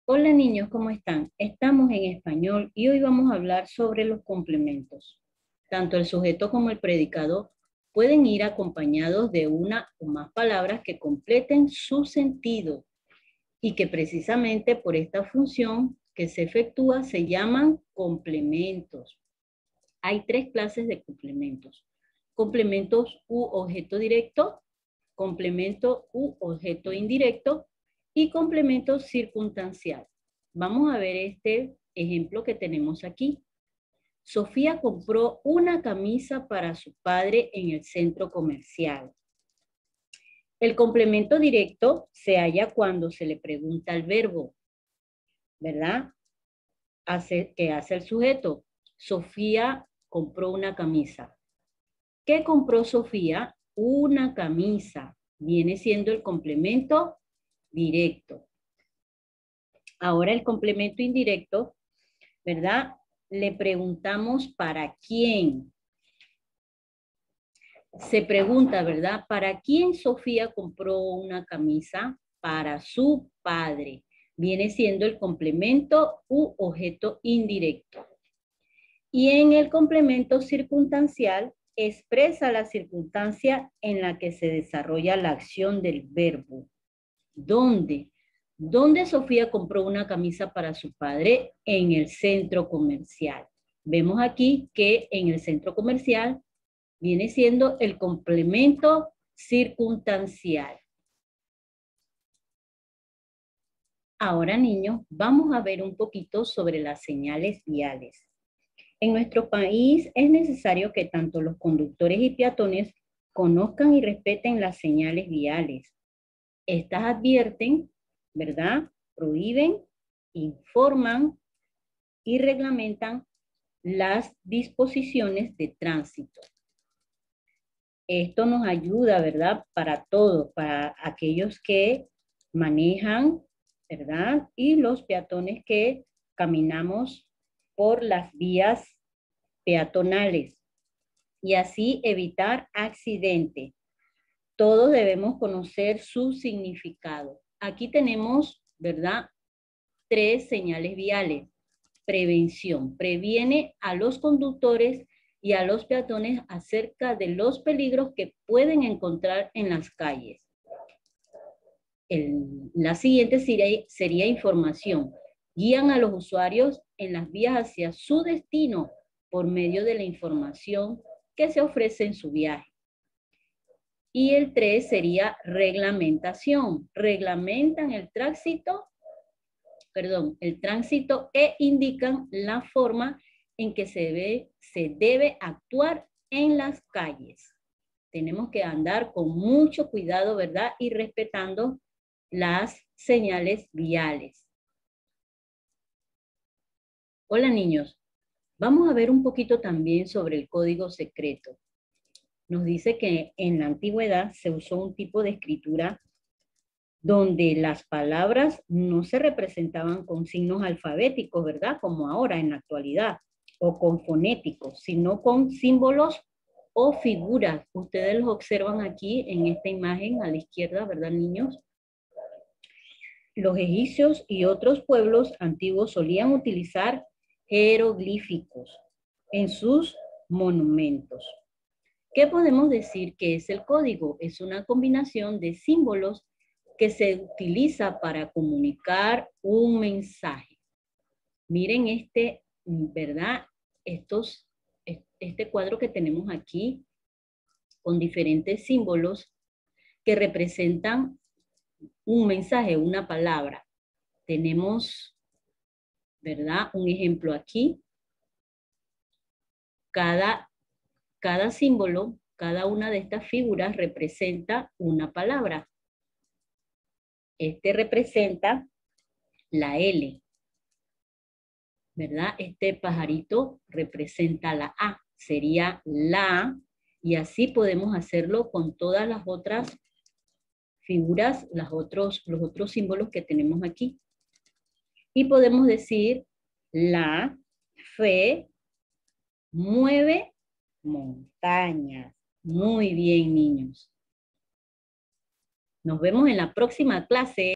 Hola niños, ¿cómo están? Estamos en español y hoy vamos a hablar sobre los complementos. Tanto el sujeto como el predicado pueden ir acompañados de una o más palabras que completen su sentido y que precisamente por esta función que se efectúa se llaman complementos. Hay tres clases de complementos. Complementos u objeto directo, complemento u objeto indirecto y complemento circunstancial. Vamos a ver este ejemplo que tenemos aquí. Sofía compró una camisa para su padre en el centro comercial. El complemento directo se halla cuando se le pregunta al verbo, ¿verdad? ¿Qué hace el sujeto? Sofía compró una camisa. ¿Qué compró Sofía? Una camisa. Viene siendo el complemento directo. Ahora el complemento indirecto, ¿verdad? Le preguntamos para quién. Se pregunta, ¿verdad? ¿Para quién Sofía compró una camisa? Para su padre. Viene siendo el complemento u objeto indirecto. Y en el complemento circunstancial expresa la circunstancia en la que se desarrolla la acción del verbo. ¿Dónde? ¿Dónde Sofía compró una camisa para su padre? En el centro comercial. Vemos aquí que en el centro comercial viene siendo el complemento circunstancial. Ahora, niños, vamos a ver un poquito sobre las señales viales. En nuestro país es necesario que tanto los conductores y peatones conozcan y respeten las señales viales. Estas advierten, ¿verdad? Prohíben, informan y reglamentan las disposiciones de tránsito. Esto nos ayuda, ¿verdad? Para todos, para aquellos que manejan, ¿verdad? Y los peatones que caminamos por las vías peatonales y así evitar accidentes. Todos debemos conocer su significado. Aquí tenemos, ¿verdad? Tres señales viales. Prevención. Previene a los conductores y a los peatones acerca de los peligros que pueden encontrar en las calles. La siguiente sería información. Guían a los usuarios en las vías hacia su destino por medio de la información que se ofrece en su viaje. Y el 3 sería reglamentación. Reglamentan el tránsito e indican la forma en que se debe actuar en las calles. Tenemos que andar con mucho cuidado, ¿verdad? Y respetando las señales viales. Hola niños, vamos a ver un poquito también sobre el código secreto. Nos dice que en la antigüedad se usó un tipo de escritura donde las palabras no se representaban con signos alfabéticos, ¿verdad? Como ahora en la actualidad, o con fonéticos, sino con símbolos o figuras. Ustedes los observan aquí en esta imagen a la izquierda, ¿verdad, niños? Los egipcios y otros pueblos antiguos solían utilizar jeroglíficos en sus monumentos. ¿Qué podemos decir que es el código? Es una combinación de símbolos que se utiliza para comunicar un mensaje. Miren ¿verdad? Este cuadro que tenemos aquí con diferentes símbolos que representan un mensaje, una palabra. Tenemos, ¿verdad? Un ejemplo aquí. Cada símbolo, cada una de estas figuras representa una palabra. Este representa la L, ¿verdad? Este pajarito representa la A, sería la, y así podemos hacerlo con todas las otras figuras, los otros símbolos que tenemos aquí. Y podemos decir la fe mueve montañas. Muy bien, niños. Nos vemos en la próxima clase.